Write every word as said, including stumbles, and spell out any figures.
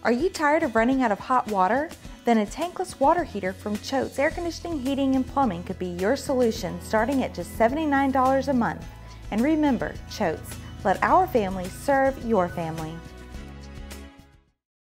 Are you tired of running out of hot water? Then a tankless water heater from Choate's Air Conditioning, Heating, and Plumbing could be your solution, starting at just seventy-nine dollars a month. And remember, Choate's, let our family serve your family.